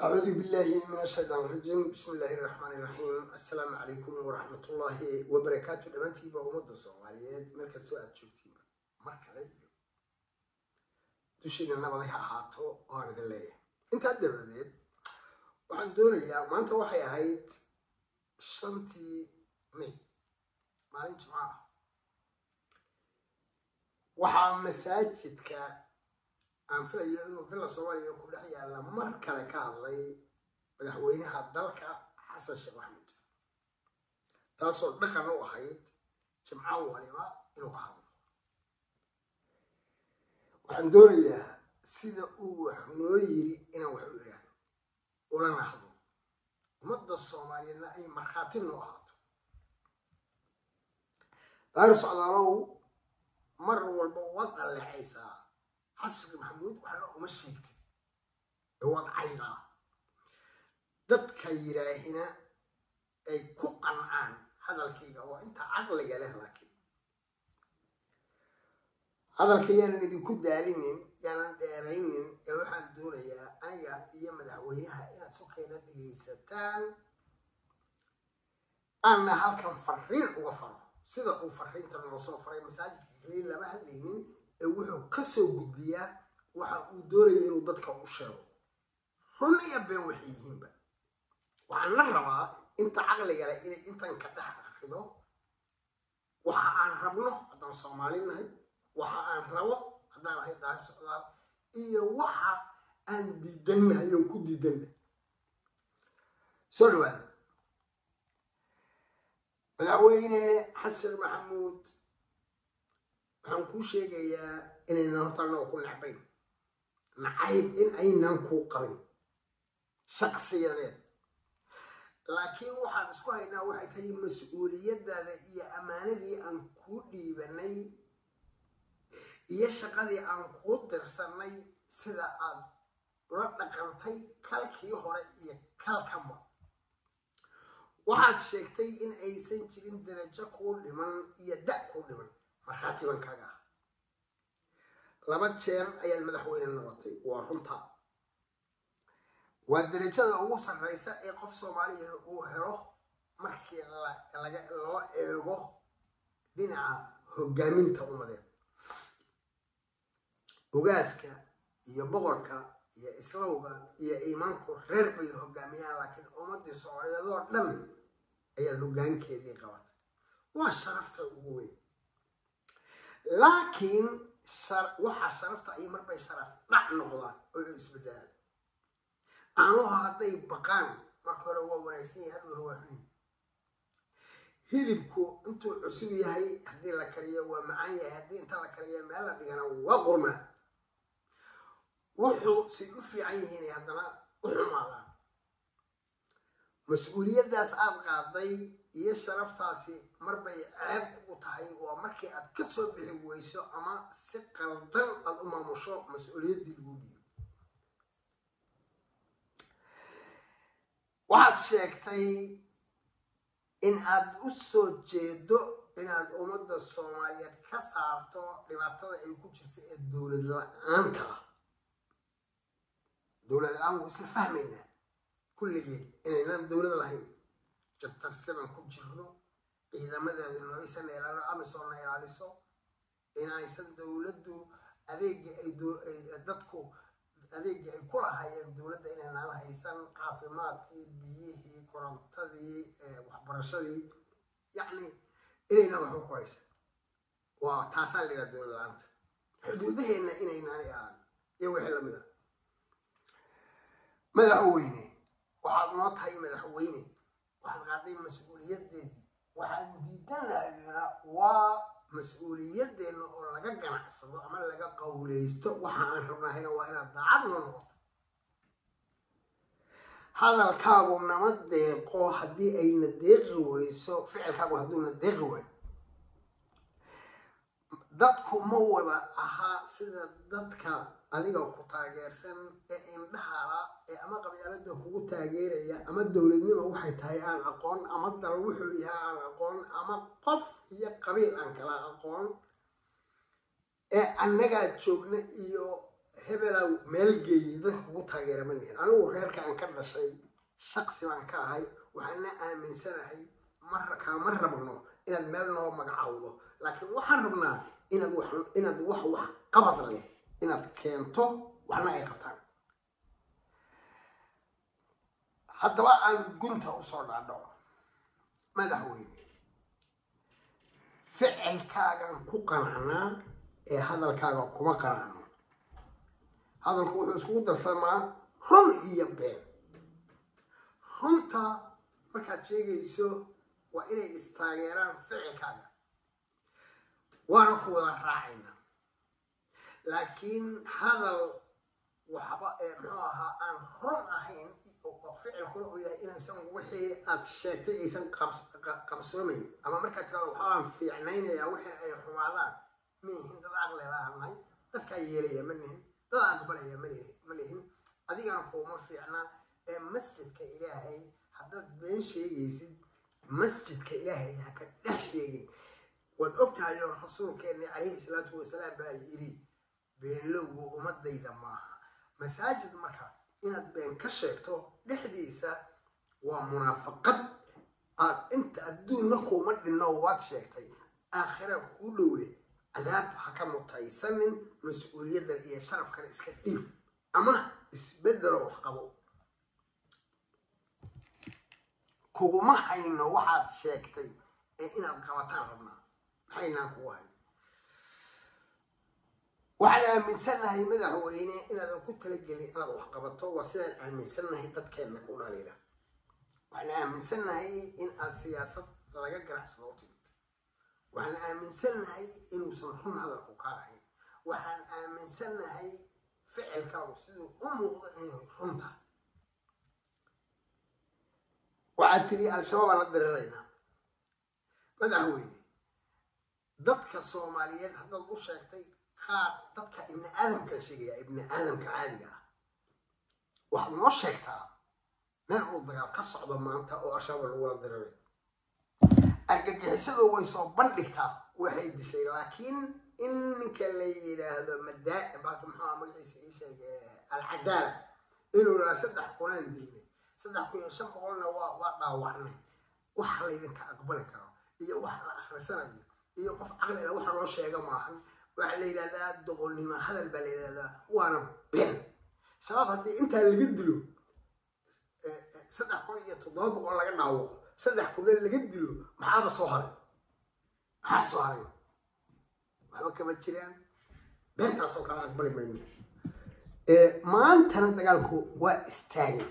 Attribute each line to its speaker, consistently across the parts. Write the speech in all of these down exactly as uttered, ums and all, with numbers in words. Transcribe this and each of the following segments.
Speaker 1: أعوذ بالله من الشيطان الرجيم بسم الله الرحمن الرحيم السلام عليكم ورحمة الله وبركاته دمانتي بأمد الصوماليات مركز سؤال شوفتي مركز لي تشيل النبض هاتو وأنا قال أنت أدري بديت وعن دوري ما أنت وحي هيت شنتي مي ما أنت معاه وحا مساجدك aan filayo inuu fila Soomaaliya ku dhex yaala mar kale ka hadlay madaxweynaha dalka Xasan Sheekh Maxamuud taasoo dhaqan u ahayd jimco waliba inuu ka hadlo waxaan doonayaa sida uu wax noo yiri inaan wax u iraahdo ulana hadlo ummadda Soomaaliyeedna ay markhaati noo ahaato daar socdaalow mar walba wada leexaysaa حسن محمود وحنا ومشيت هو عيرا ضد كيرا هنا أي كوقن عن هذا الكيجا وأنت عقل جاله لكن هذا الكيجا الذي كنت دارين يعني دارين يروح دورة يا أيا يوم الهوينها إلى سكينة دقيستان أنا هالكم فرين وفر صدق وفرين ترى نوصل فرين مساجد اللي لما هاللينين wuxuu ka soo gudbiyaa waxa uu doonayay inuu dadka u sheego runniya been waxay yihiinba waxaan la rabaa inta caqliga leh inay intan ka dhex akhrido waxa aan rabno haddaan Soomaali nahay waxa aan rabo haddaan ahay daar socdaal iyo waxa aan diidanahay oo ku diidanahay soo dhawaada madaxweyne Xasan Maxamuud waxaan ku sheegayaa inayna hortaana ku nacbayn nacayb in aynaan ku qabin shakhsiyadeed laakiin waxaan isku haynaa waxay tahay mas'uuliyadaada iyo amaanadii aan ku dhiibanay iyo shaqadii aan ku dirsanay sida aad ula dhaqantay kalkii hore iyo kalkanba waxaad sheegtay in aysan jirin darajo ku dhiman iyo da' ku dhiman markhaati baan kaaga ah laba jeer ayaad madaxweyne noqotay waa runta waa darajada ugu sarreysa ee qof Soomaali ah uu helo markii laga loo eego dhinaca hogaaminta ummadeed ogaaska iyo boqorka iyo islawga iyo iimaanku reer bay hogaamiyaan laakiin ummadii Soomaaliyeed oo dhan ayaa hoggaankeedii qabatay waa sharafta ugu weyn laakiin waxa sharafta ay marbay sharaf dhac noqdaan oo isbedelaan aanu haday baqaan marka hore waa wanaagsan yahay hadu waa xun hilibku intuu cusub yahay hadii la kariyo waa macaan yahay hadii inta la kariyo meel la dhigana waa qurma wuxuu si u fiican yahay hadana u xumaadaan mas'uuliyadaas aad qaaday iyo sharaftaasi marbay ceeb ku tahay waa markii aad ka soo bixi weyso ama si qaldan aad u maamusho mas'uuliyadii lagu dhiibay waxaad sheegtay in aad u soo jeedo inaad ummadda Soomaaliyeed ka saarto dhibaatada ay ku jirto ee dawlad la'aanta dawlad la'aan waa isla fahmaynaa kulligeed inaynan dawlad lahayn chapter seven ku jirno ciidamada noo aysan ilaalo ama soo ilaaliso inaysan dawladdu adeega ay dadku adeega ay ku lahaayeen dawladda inaynan haysan caafimaadkii biyihii korontadii waxbarashadii yacni inaynan wax ku haysan waa taasaan la yiraahdo dawlad la'aanta xuduudaheena inaynan ilaalin iyo wixii lamid ah madaxweyne waxaad noo tahay madaxweyne waxaan qaaday mas'uuliyadeedii waxaan diidan lahaynaa waa mas'uuliyadeena oo laga ganacsado ama laga qowleysto waxa aan rabnahayna waa inaad daacad noo noqoto hadalkaagu nama deeqo haddii ayna deeqi weyso ficilkaagu hadduuna deeqi waayo dadku ma wada ahaa sida dadka adiga ku taageersan ee indhaha ee ama qabyaalada kugu taageeraya ama dawladnimo waxay tahay aan aqoon ama dal wuxuu yahay aan aqoon ama qof iyo qabiil aan kala aqoon ee annaga joogna iyo hebelow meel geeyey dadka ugu taageera ma nihin anigu reerka aan ka dhashay shaqsi baan ka ahay waxaana aaminsanahay mar kaama rabno inaad meel noo magacaawdo laakiin waxaan rabnaa inaad wax inaad wax wax qabad leh inaad keento waxna ay qabtaan haddaba aan gunta usoo dhaadhaco madaxweyne ficilkaagan ku qanacnaa ee hadalkaaga kuma qanacno hadalku wuxuu iskugu darsamaa run iyo been runta markaad sheegayso waa inay istaageeraan ficilkaaga waana ku wada raacayna laakiin hadal waxba ee muxuu ahaa aan run ahayn oo ficilkuna uu yahay inaysan wixii aad sheegtay aysan qabsoomayn ama markaad tirahdo waxbaan fiicnaynayaa wixii ay xumaadaan mihin dad caqli laanahay dadkaa yeelaya ma nihin dad aqbalaya ma lihin adigana kuuma fiicna ee masjidka ilaahay haddaad been sheegaysid masjidka ilaahay ha ka dhex sheegin waad ogtahay oo rasuulkeenni calayhi salaatu wasalaam baa yidhi beenlowgu ummadayda maaha masaajid marka inaad been ka sheegto dhexdiisa waa munaafaqad aad inta adduunna kuuma dhinno waad sheegtay aakhira kuu dhowe cadaab ha ka mutaysanin mas-uuliyaddan iyo sharafkan iska dhib ama isbeddelo wax qabo kuguma hayno waxaad sheegtay ee inaad qabataan rabnaa maxaynaan kugu hayn waxaan aaminsannahay madaxweyne inaadan ku talagelin inaad wax qabato waa sidaan aaminsannahay dadkeenna ku dhaliila waxaan aaminsannahay in aad siyaasad laga ganacsado u timid waxaan aaminsannahay inuusan run hadalku kaa ahayn waxaan aaminsannahay ficilkaagu siduu u muuqdo inay run tahay waxaad tiri al-shabaab aan la diriraynaa madaxweyne dadka soomaaliyeed haddaad u sheegtay qaar dadka ibni aadamkaan sheegaya ibni aadamka caadiga ah waxaad noo sheegtaa meel uu dagaal ka socdo maanta oo al-shabaab lagula diriray argagixisadu way soo bandhigtaa waxay dishay laakiin in ninka la yidhaahdo madaa balka muxuu magaciisa ii sheegay alcadaala inuu raa saddex kunaan dilnay saddex kun iyo shan boqolna waa waa dhaawacnay wax laydinka aqbali karo iyo wax la akhrisanayo iyo qof caqli ah waxa loo sheega maahan waxa la yidhahdaa doqonnimo hadal baa la yidhahdaa waana been shabaab haddii intaa laga dilo saddex kun iyo toddoba boqol laga dhaawaco saddex kunna laga dilo maxaaba soo haray maxaa soo haray waxba kama jiraan beentaasoo kala aqbali mayno maantana dagaalku waa istaagay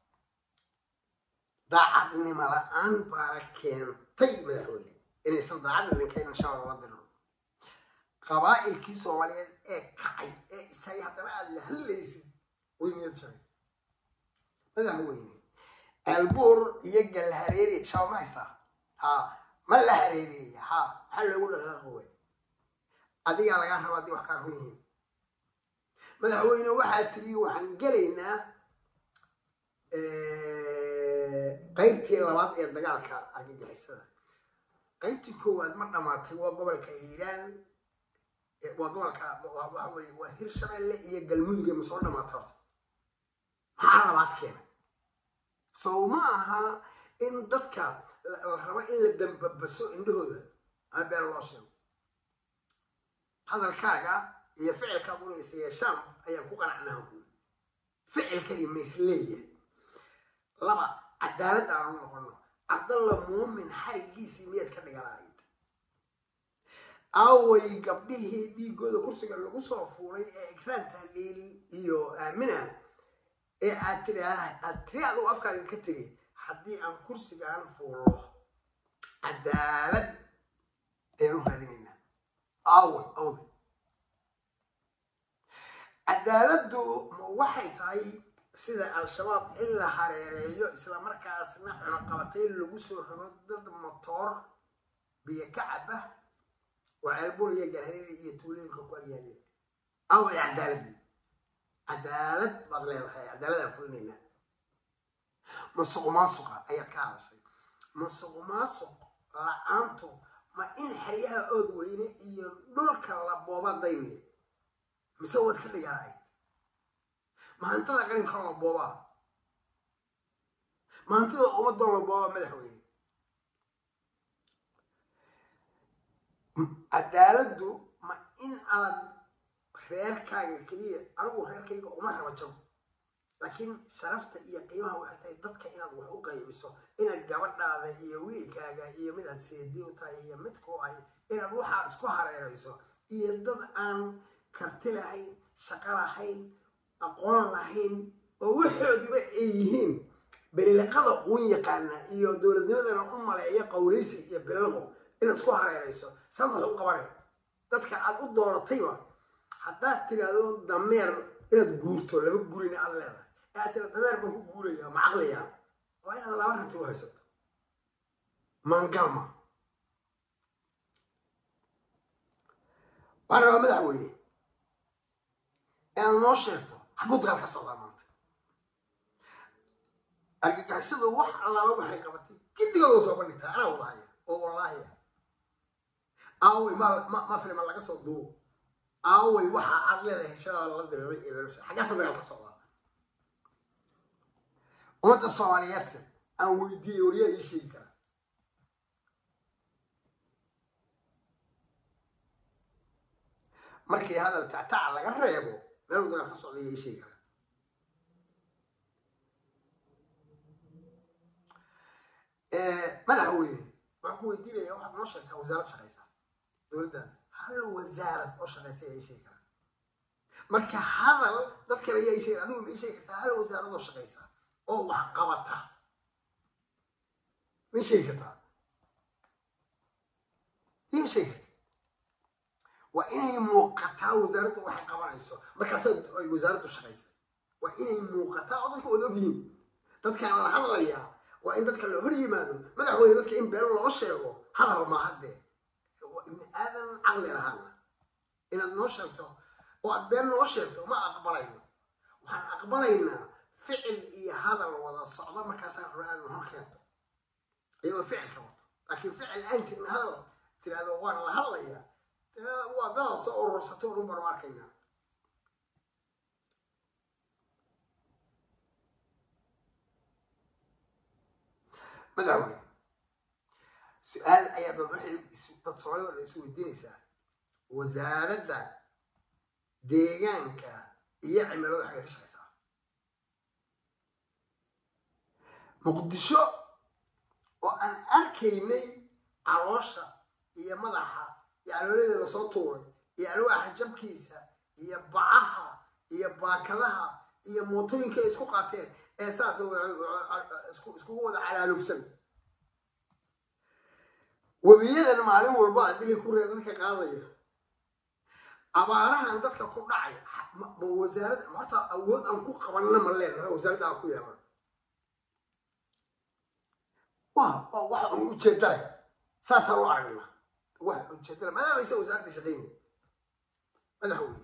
Speaker 1: daacadnimo la-aan baana keentay madaxweyne inaysan daacad idinkayna shabaab la diro qabaa'ilkii soomaaliyeed ee kacay ee istaagay haddana aad la hadlaysid way niyad jabay madaxweyne ceelbuur iyo galhareeri shabaab ma haystaa ha ma la hareereeya ha maxaa loogu dhaqaaqo way adigaa lagaa raba haddii wax kaa run yihiin madaxweyne waxaa tiri waxaan gelaynaa qaybtii labaad ee dagaalka argagixisada qaybtii koowaad ma dhamaatay waa gobolka hiiraan waa gobolka waxa weye waa hirshabeelle iyo galmudug ma soo dhamaatay horta maxaa labaad keena sow ma aha in dadka la rabo in la dambabaso indhahooda ama been loo sheego hadalkaaga iyo ficilkaad unaysa yeeshaan ayaan ku qanacnaa buuri ficilkani ma isleeyahay laba cadaalad aanu noqono cabdalla muumin xarigiisii miyaad ka dhiganayd aaway gabdhihii dhiigooda kursiga lagu soo fuulay ee ikraan tahliil iyo aamina ee aad tiri aad tiri adigu afkaaga ka tiri haddii aan kursigaan fuulo cadaalad ayaanu raadinaynaa aaway awday cadaaladdu ma waxay tahay sida al-shabaab in la hareereeyo isla markaasna cunaqabatay lagu soo rogo dad motoor biyo ka caba oo ceelbuur iyo galhareeri iyo tuulooyinka ku agyaaleen away cadaaladii cadaalad baad leedahay cadaaladaan fulinaynaa masuq maasuqa ayaad ka hadashay masuq maasuq la-aantu ma in xeryaha ood weyne iyo dhulka la booba daymiya mise waad ka dhigaaay ما أنت لا قرين كلا بابا ما أنت لا أمد ولا بابا مدحوين عدالته ما إن على خير كاجا كلية أنا أقول خير كاجا وما هو وجهه لكن شرفت إياه قيمها وحتى ضدك إن أضوح وقيمسه إن الجبر هذا إيه ويل كاجا إيه من سيدي وتاي إيه متكو أي إن أضوح أسكوها رئيسه إيه ضد عن كرتلهين شقلهين أقول لهين ووحد بأيهين باللقاء ويقعنا إيه دولة نمذر أم لا إيه قوليسي إيه بلغه إن أسكوها رئيسه صدق القبر ضدك عاد الدور الطيبة حتى ترى دمير إن تقولته لما تقولين على الله أنت دمير بقول قولي مع عقليا وين الله ورا توهست من قام أنا ما دعويني أنا نشرته حقود غير كسر مانت أرجع أحسد وح على روح حكمتي كنت قالوا صوبني أنا والله والله أوي ما ما ما في ما لقى صدوه أوي وح عقلي إن شاء الله دري حاجة صدق كسر وأنت الصواليات أو يدي وريا يشيل كذا مركي هذا التعتع على قريبه ما يقدر يخص عليه يشيل كذا ما دعويني وحكوا يدير يا واحد نشرت وزارة شقيسة دولة هل وزارة أو شقيسة أي شيء كذا مركي هذا ذكر أي شيء هذول أي شيء كذا هل وزارة أو شقيسة أو وحقبتها من شيء كذا إيه شيء كذا وإني موقتها وزارة وحقبة رئيسه مركز وزارة الشقيسة وإني موقتها أضيف أذوبين تذكر على حضرية وإن تذكر الهري ماذا ماذا هو تذكر إن بين الله شيء حضر ما حده وإن آذن عقل لهنا إن النشرته وأبين نشرته ما أقبلينه وحن أقبلينا فعل إيه هذا الوضع الصعدة مركز القرآن وهكذا أيوة فعل كمان لكن فعل أنت من هذا ترى هذا وانا لهلا يا وذا صور رصتور برماركينا مدعوين سؤال أي ضحي تصور ولا يسوي الدين سهل وزارة ديجانك يعملوا حاجة شيء صح مقدشو وأن أركيني عروشة هي مضحة يعني ولد الصوتوري يعني واحد جاب كيسة هي بعها هي باكلها هي موطنين كيسكو قاتين أساس اسكو اسكو وضع على لوكسن وبيدا المعلوم والبعض اللي يكون ذلك قاضية عبارة عن ذلك كل داعي وزارة مرتا أود أن كو قبلنا ملين وزارة أكو يا واه واه واه وجدله ساس الله عنا واه وجدله ما ليس وزارة شقيني أنا هو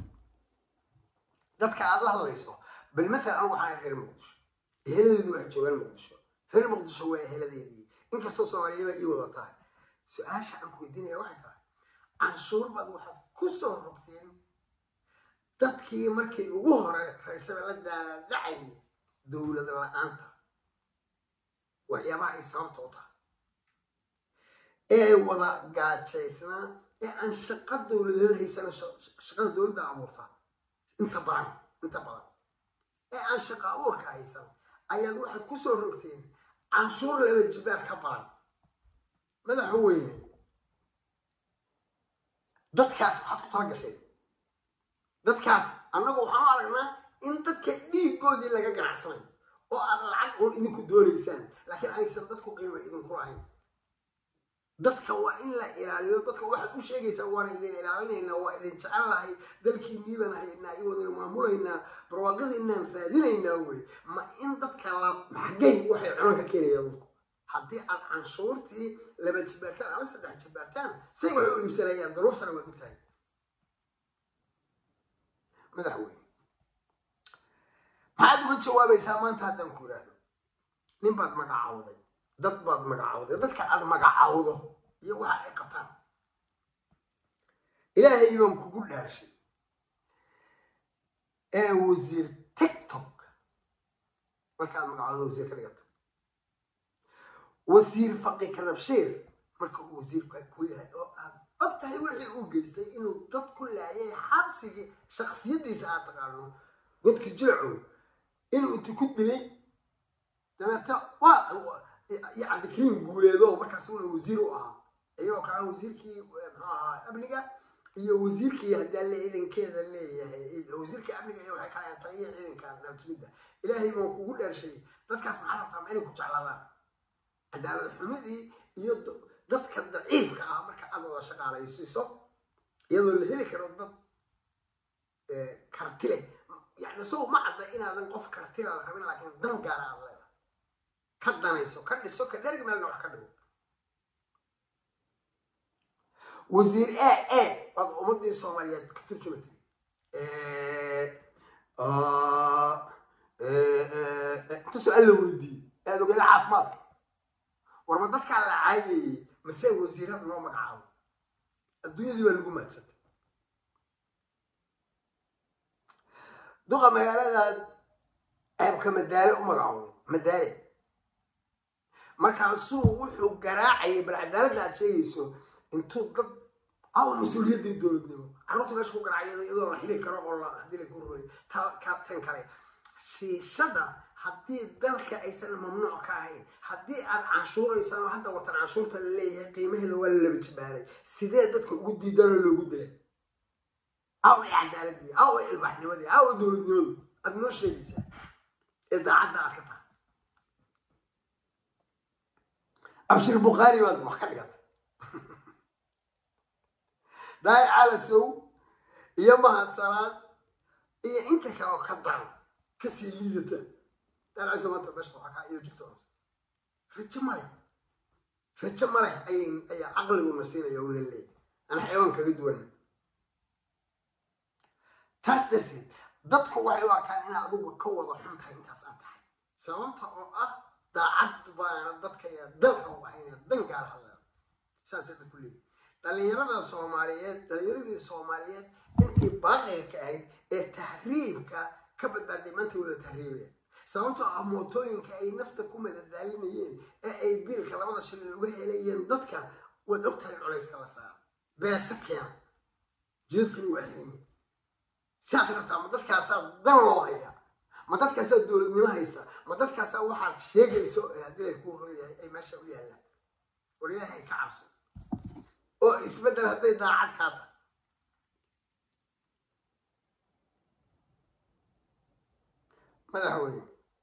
Speaker 1: ذاتك على الله ليسوا بالمثل أنا وحنا غير مقدش هلا ذي واحد جوال مقدش غير مقدش هو هلا ذي إنك استوصل عليه يوضع طاي سؤال شعنك الدنيا واحدة عن شرب واحد كسر ربطين ذاتكي مركي وجهر رئيس البلد دعي دولة الأنت وحيابها إصابة وطا إيه وضع قاعد شيسنا إيه عن شقة دولة هي سنة شقة دولة دا أمورتها أنت بران أنت بران إيه عن شقة أمورك هاي سنة أياد واحد كسر ركتين عن شور لما الجبال كبران ماذا هو يني داد كاس حط طرق شيء داد كاس أنا أقول حمارنا إن داد كدي كودي لقى جرعسين oo aad lacag oo idinku doonaysaan laakiin aysan dadku qiimo idinku rahayn dadka waa in la ilaaliyo dadka waxaad u sheegaysaa waan idin ilaalinayna waa idin jecelahay dalkiinii baan haynaa iyo wadana maamulayna barwaaqadiinaan raadinaynaa wey ma in dadka la xagay waxay cunan ka keenayaan dadku haddii aad canshuurtii laba jibaartaan ama saddex jibaartaan say waxay u iibsanayaan daruuftana waad ogtahay madaxweyne maxaad uga jawaabaysaa maanta haddaan ku yidhaahdo nin baad magacawday dad baad magacawday dadka aad magacawdo iyo waxa ay qabtaan ilaahay baan kugu dhaarshay ee wasiir تيك توك مركز مقعد وزير كذا وزير فقي كذا بشير مركز وزير كويه أبتهي وحي أوجستي إنه ضد كل أي حبسي شخصيتي ساعات قالوا قلت كجلعوا إنه أنت كنت لي تمام وا يعني كريم قوليدو مركز سوى وزير وآه أيوة كان وزير كي قبلها iyo wasiirkii hadda la ciidankeeda leeyahay wasiirkii amniga iyo waxa kale taliye ciidanka nabadgelyada ilaahay ma kugu dheershay dadkaas maxaa rabtaa inay ku jeclaadaan cadaalad xumidii iyo dadka daciifka ah marka aad wada shaqaalaysiiso iyadoo la heli karo dad ee kartile yani soo ma cadda inaadan qof kartile la rabin laakiin dan gaar ah leedahay ka danayso ka dhiso ka dherg meel wax ka dhigo وزير ايه ايه بعض أمضي الصوماليات كترجمتي ايه اه ايه انت سؤال ودي قالوا قال عافمات ورمضتك على عاي مساوي وزيرات نوع مقعاو الدنيا دي بلقوا ماتست دوغا مقالة عيب كمداري ومقعاو مداري مركا السوق وحو قراعي بالعدالة لا تشيسو انتو ضد أو المسؤولية دي دولة نمو عروتي باش كو قرعي يدور رحيلي كرام والله هدي لك قروي كابتن كاري شي شدا حدي دلك أيسان ممنوع كاهين حدي عن عاشورة يسان وحتى وطن عاشورة اللي هي قيمه اللي ولا اللي بتشبهري سيدي دادك قدي دولة اللي قد لك أو إعدالة دي أو البحني ودي أو دولة نمو أدنو شيء يسان إذا عدى عكتها أبشر بخاري واد محكلقات داي على سو يا مهد صلاة إيه أنت كأو كضعن كسي ليدته ترى عايز ما تبشر حكا إيه جبتون رجع ماي رجع ماي أي أي عقل ومسيرة يوم الليل أنا حيوان كجدون تستفيد ضدك وحيوان كان أنا أدوب كوض وحنتها أنت أصلا سوامتها أو أه دا عد بان ضدك يا دلك وحين دنق على هذا ساسد كلي dhalinyarada Soomaaliyeed dhalinyarada Soomaaliyeed intii baaqay ka ahayd ee tahriibka ka badbaaday maanta wada tahriibay sababtoo ah mootooyinka ay nafta ku madadaalinayeen ee ay biilka labada shilin uga helayeen dadka wad ogtahay culayska la saar beesa keen jidkii waa xirin saaqirta ma dadkaas dan loo haya ma dadkaas dawladnimo haysta ma dadkaas waxaad sheegayso hadii ku rooyay ay meesha u yaalaan wariyaha ka cabso oo isbedel haday daacad kaata madaxweyne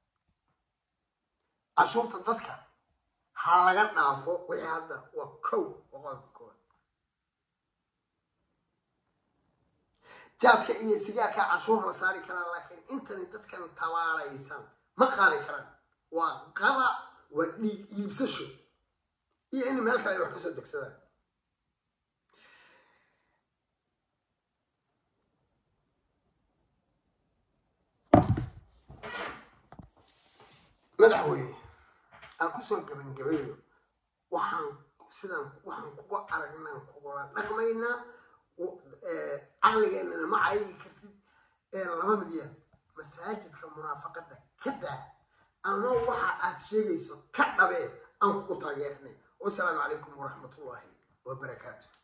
Speaker 1: cashuurta dadka ha laga dhaafo wixii hadda waa kow boqolkiiba koowaad jaadka iyo sigaarka cashuur la saari karaa laakiin intani dadkan tabaalaysan ma qaadi karaan waa qada waa dhiig iibsasho iyo in meel kale ay wax ka soo degsadaan madaxweyne aan ku soo gaban gabayo waxaan sidaan waxaan kugu aragnaa kugu dhaqmaynaa ee aqligeena ma ay kartid ee laba midiyad masaajidka munaafaqada kada ama waxa aad sheegayso ka dhabe aan ku taageernay wassalaamu calaykum waraxmatullaahi wabarakaatuh